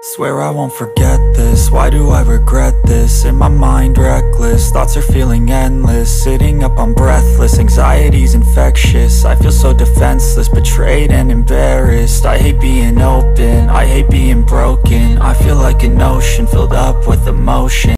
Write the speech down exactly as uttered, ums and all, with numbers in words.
Swear I won't forget this, why do I regret this? In my mind reckless, thoughts are feeling endless. Sitting up I'm breathless, anxiety's infectious. I feel so defenseless, betrayed and embarrassed. I hate being open, I hate being broken. I feel like an ocean filled up with emotion.